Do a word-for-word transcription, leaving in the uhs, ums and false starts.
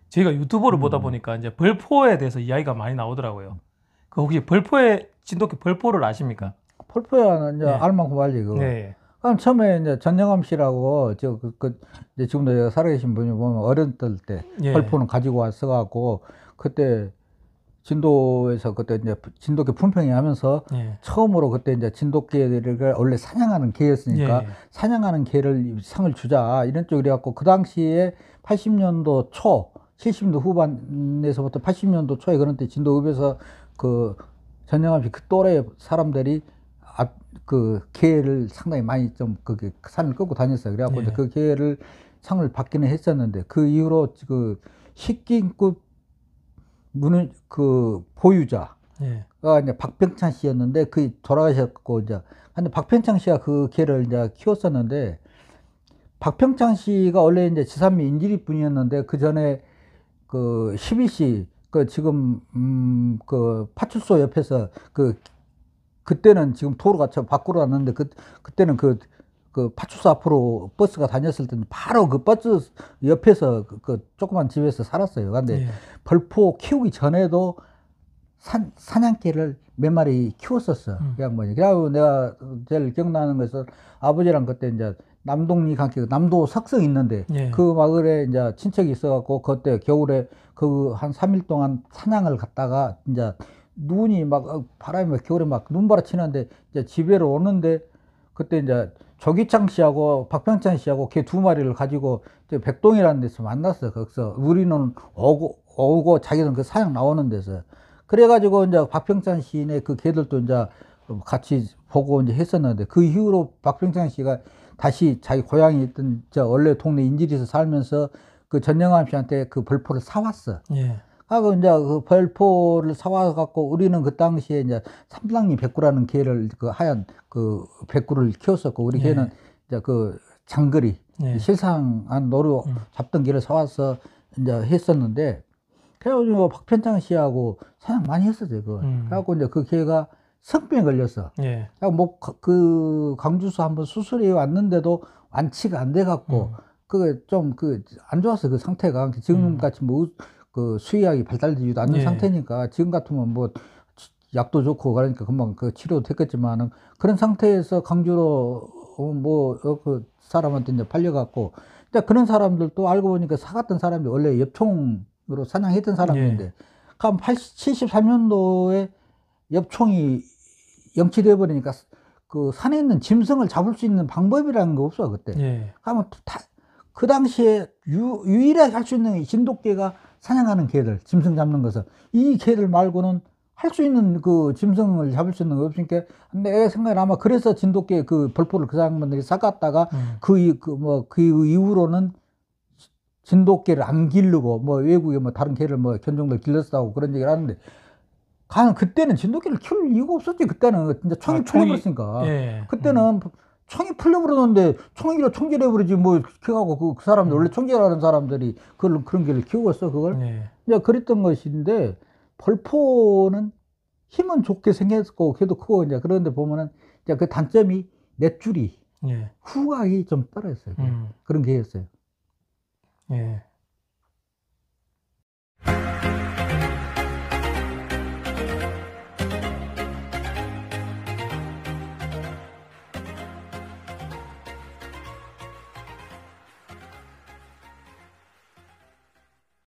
저희가 유튜브를 음. 보다 보니까 이제 벌포에 대해서 이야기가 많이 나오더라고요. 그 혹시 벌포의 진돗개 벌포를 아십니까? 펄포야는 이제 네. 알만큼 알지, 그거. 네. 그럼 처음에 이제 전영암 씨라고, 저, 그, 그, 이제 지금도 여기 살아계신 분이 보면 어렸을 때 예. 펄포는 가지고 왔어갖고, 그때 진도에서 그때 이제 진돗개 품평회 하면서 예. 처음으로 그때 이제 진돗개를 원래 사냥하는 개였으니까 예. 사냥하는 개를 상을 주자 이런 쪽이 돼갖고 그 당시에 팔십 년도 초, 칠십 년도 후반에서부터 팔십 년도 초에 그런 때 진도읍에서 그 전영암 씨 그 또래 사람들이 아, 그 개를 상당히 많이 좀 그게 산을 끌고 다녔어요. 그래갖고 예. 이제 그 개를 상을 받기는 했었는데 그 이후로 그 식기급 문을 그 보유자가 예. 이제 박병찬 씨였는데 그 돌아가셨고 이제 근데 박병찬 씨가 그 개를 이제 키웠었는데 박병찬 씨가 원래 이제 지산미 인지리 분이었는데 그 전에 그 십이씨 그 지금 음 그 파출소 옆에서 그 그때는 지금 도로가 저 밖으로 왔는데 그 그때는 그 그 파출소 앞으로 버스가 다녔을 때는 바로 그 버스 옆에서 그, 그 조그만 집에서 살았어요. 근데 예. 벌포 키우기 전에도 산, 사냥개를 몇 마리 키웠었어. 음. 그 양반이. 그래가지고 내가 제일 기억나는 것은 아버지랑 그때 이제 남동리 관계, 남도 석성 있는데 예. 그 마을에 이제 친척이 있어갖고 그때 겨울에 그 한 삼 일 동안 사냥을 갔다가 이제 눈이 막 어, 바람이 막 겨울에 막 눈바라 치는데 이제 집에로 오는데 그때 이제 조기창 씨하고 박병찬 씨하고 걔 두 마리를 가지고 백동이라는 데서 만났어. 거기서 우리는 오고 오고 자기는 그 사냥 나오는 데서 그래가지고 이제 박병찬 씨네 그 개들도 이제 같이 보고 이제 했었는데 그 이후로 박병찬 씨가 다시 자기 고향에 있던 저 원래 동네 인질에서 살면서 그 전영암 씨한테 그 벌포를 사왔어. 예. 하고 이제 그 벌포를 사와 갖고 우리는 그 당시에 이제 삼랑이 백구라는 개를 그 하얀 그 백구를 키웠었고 우리 예. 개는 이제 그 장거리 예. 실상한 노루 음. 잡던 개를 사와서 이제 했었는데 그래가지고 박편창 씨하고 사냥 많이 했었어요. 그거. 음. 그래갖고 이제 그 개가 성병에 걸렸어. 예. 뭐그 광주서 한번 수술해 왔는데도 완치가 안 돼갖고 음. 그게 좀 그 안 좋았어 그 상태가 지금 음. 같이 뭐 그 수의학이 발달되지도 않는 예. 상태니까 지금 같으면 뭐 약도 좋고 그러니까 금방 그 치료도 됐겠지만은 그런 상태에서 강주로 뭐그 사람한테 이제 팔려갖고 근데 그런 사람들도 알고 보니까 사갔던 사람들이 원래 엽총으로 사냥했던 사람인데 예. 한 칠십삼 년도에 엽총이 영치돼 버리니까 그 산에 있는 짐승을 잡을 수 있는 방법이라는 거 없어 그때. 예. 가면 다 그 당시에 유, 유일하게 할 수 있는 진돗개가 사냥하는 개들, 짐승 잡는 것은 이 개들 말고는 할 수 있는 그 짐승을 잡을 수 있는 거 없으니까 내 생각에 아마 그래서 진돗개 그 벌포를 그 사람들이 사갔다가 음. 그 그 뭐 그 이후로는 진돗개를 안 기르고 뭐 외국에 뭐 다른 개를 뭐 견종들 길렀다고 그런 얘기를 하는데 가 그때는 진돗개를 키울 이유가 없었지. 그때는 진짜 총이 아, 총이- 풀려버렸으니까. 예. 그때는 총이 풀려버렸는데 총이로 총질해버리지 뭐 키워갖고 그, 그 사람들 음. 원래 총질하는 사람들이 그걸 그런 개를 키우겠어 그걸. 예. 이제 그랬던 것인데 벌포는 힘은 좋게 생겼고 걔도 크고 이제 그런데 보면은 이제 그 단점이 넷줄이 예. 후각이 좀 떨어졌어요. 음. 그런 개였어요. 예.